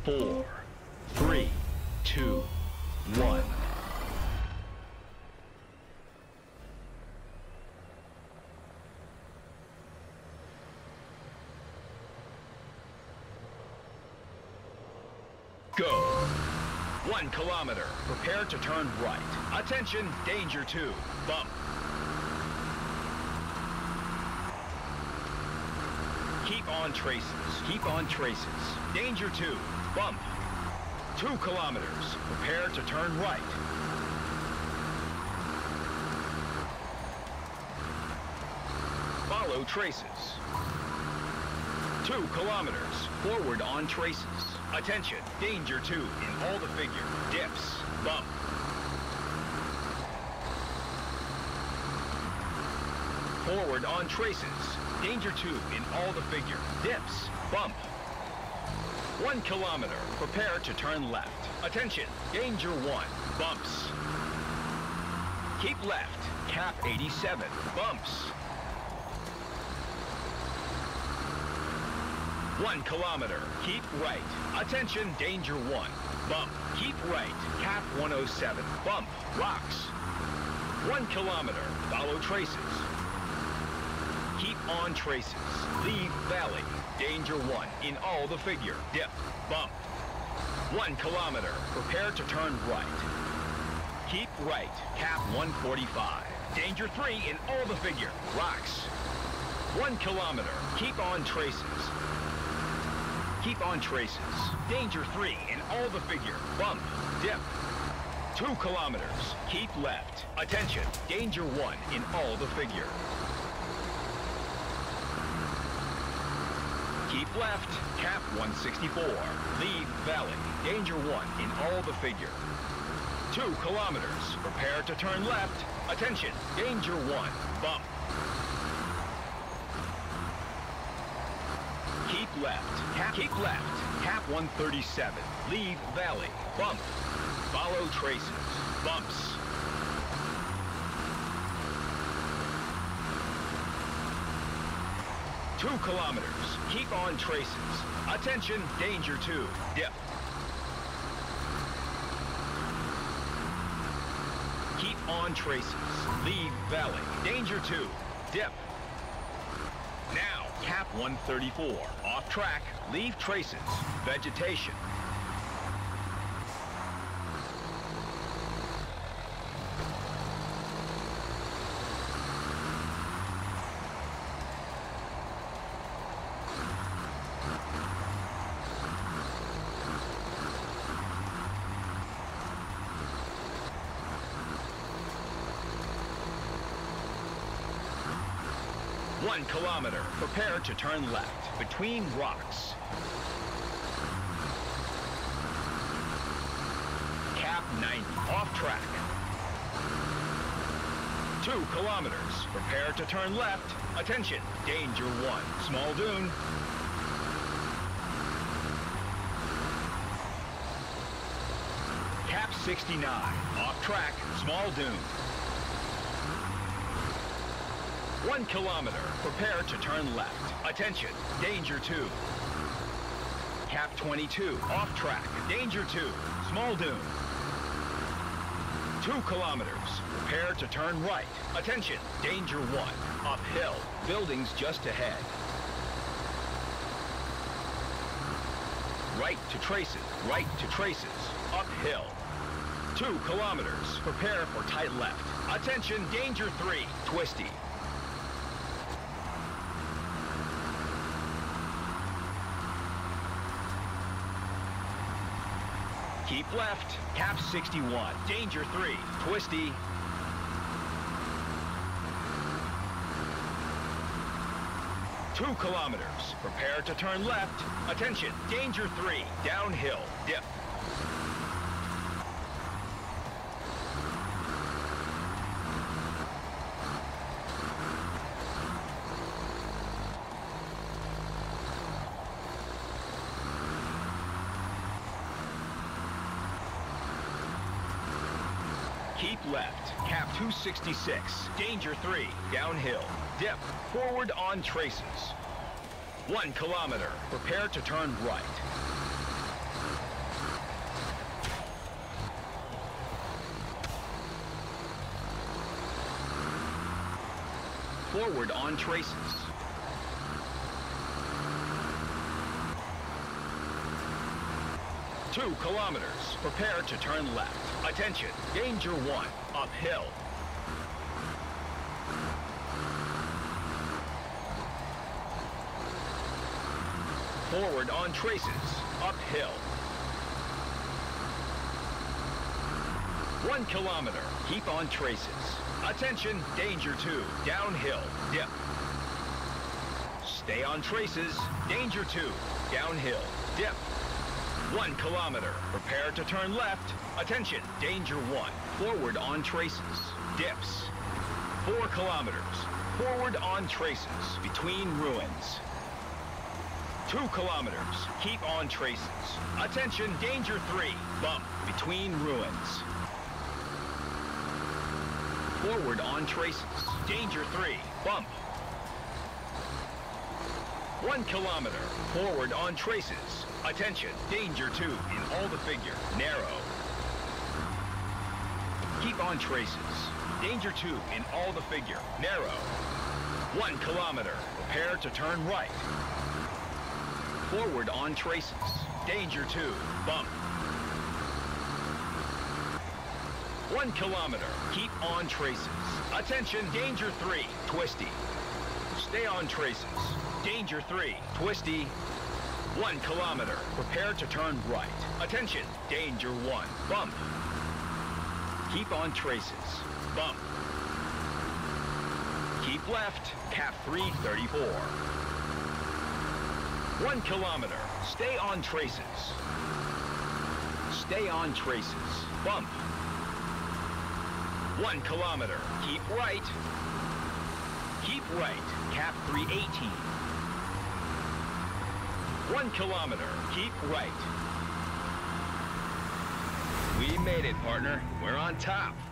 4, 3, 2, 1. Go. 1 kilometer. Prepare to turn right. Attention, danger 2. Bump. Keep on traces. Keep on traces. Danger 2. Bump. 2 kilometers. Prepare to turn right. Follow traces. 2 kilometers. Forward on traces. Attention, danger 2 in all the figure. Dips. Bump. Forward on traces. Danger 2 in all the figure. Dips. Bump. 1 kilometer. Prepare to turn left. Attention. Danger 1. Bumps. Keep left. Cap 87. Bumps. 1 kilometer. Keep right. Attention. Danger 1. Bump. Keep right. Cap 107. Bump. Rocks. 1 kilometer. Follow traces. Keep on traces. Leave valley. Danger 1 in all the figure. Dip. Bump. 1 kilometer. Prepare to turn right. Keep right. Cap 145. Danger 3 in all the figure. Rocks. 1 kilometer. Keep on traces. Keep on traces. Danger 3 in all the figure. Bump. Dip. 2 kilometers. Keep left. Attention. Danger 1 in all the figure. Keep left. Cap 164. Leave valley. Danger 1 in all the figure. 2 kilometers. Prepare to turn left. Attention. Danger 1. Bump. Keep left. Keep left. Cap 137. Leave valley. Bump. Follow traces. Bumps. Two kilometers. Keep on traces. Attention, danger 2. Dip. Keep on traces. Leave valley. Danger 2. Dip. Now, cap 134. Off track. Leave traces. Vegetation. One kilometer. Prepare to turn left. Between rocks. Cap 90. Off track. 2 kilometers. Prepare to turn left. Attention. Danger 1. Small dune. Cap 69. Off track. Small dune. 1 kilometer. Prepare to turn left. Attention. Danger 2. Cap 22. Off track. Danger 2. Small dune. 2 kilometers. Prepare to turn right. Attention. Danger 1. Uphill. Buildings just ahead. Right to traces. Right to traces. Uphill. 2 kilometers. Prepare for tight left. Attention. Danger 3. Twisty. Keep left. Cap 61. Danger 3. Twisty. 2 kilometers. Prepare to turn left. Attention. Danger 3. Downhill. Dip. Keep left. Cap 266. Danger 3. Downhill. Dip. Forward on traces. 1 kilometer. Prepare to turn right. Forward on traces. 2 kilometers. Prepare to turn left. Attention, danger 1, uphill. Forward on traces, uphill. 1 kilometer, keep on traces. Attention, danger 2, downhill, dip. Stay on traces, danger 2, downhill, dip. 1 kilometer, prepare to turn left. Attention, danger 1, forward on traces, dips. 4 kilometers, forward on traces, between ruins. 2 kilometers, keep on traces. Attention, danger 3, bump, between ruins. Forward on traces, danger 3, bump. 1 kilometer, forward on traces. Attention, danger 2, in all the figure, narrow. Keep on traces. Danger 2, in all the figure, narrow. 1 kilometer, prepare to turn right. Forward on traces. Danger 2, bump. 1 kilometer, keep on traces. Attention, danger 3, twisty. Stay on traces. Danger 3, twisty. 1 kilometer, prepare to turn right. Attention, danger 1, bump. Keep on traces, bump. Keep left, cap 334. 1 kilometer, stay on traces. Stay on traces, bump. 1 kilometer, keep right. Keep right, cap 318. 1 kilometer, keep right. We made it, partner. We're on top.